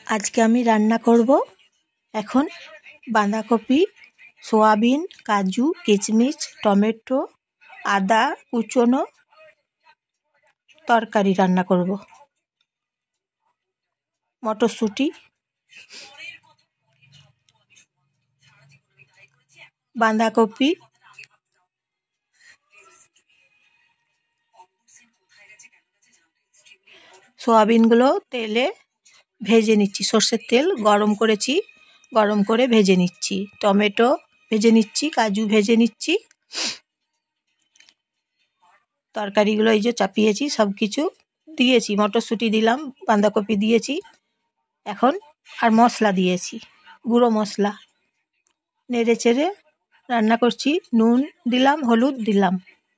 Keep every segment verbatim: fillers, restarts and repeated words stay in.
আজকে আমি রান্না করব এখন বাঁধাকপি, সয়াবিন, কাজু, কিশমিশ, টমেটো, আদা কুচোনো তরকারি রান্না করব। মটরশুঁটি, বাঁধাকপি, সয়াবিনগুলো তেলে ভেজে নিচ্ছি, সর্ষের তেল গরম করেছি, গরম করে ভেজে নিচ্ছি। টমেটো ভেজে নিচ্ছি, কাজু ভেজে নিচ্ছি। তরকারিগুলো এই যে চাপিয়েছি, সব কিছু দিয়েছি, মটরশুঁটি দিলাম, বাঁধাকপি দিয়েছি। এখন আর মশলা দিয়েছি, গুঁড়ো মশলা নেড়ে চেড়ে রান্না করছি। নুন দিলাম, হলুদ দিলাম,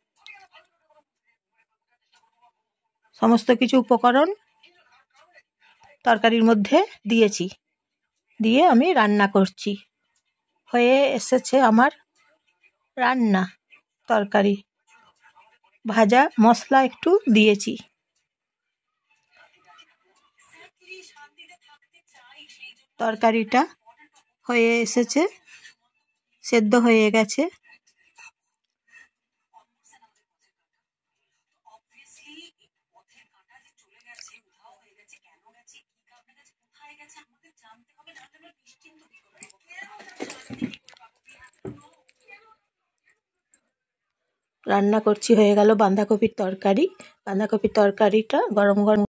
সমস্ত কিছু উপকরণ তরকারির মধ্যে দিয়েছি, দিয়ে আমি রান্না করছি। হয়ে এসেছে আমার রান্না। তরকারি ভাজা মশলা একটু দিয়েছি। তরকারিটা হয়ে এসেছে, সেদ্ধ হয়ে গেছে। রান্না করছি, হয়ে গেল বাঁধাকপির তরকারি। বাঁধাকপির তরকারিটা গরম গরম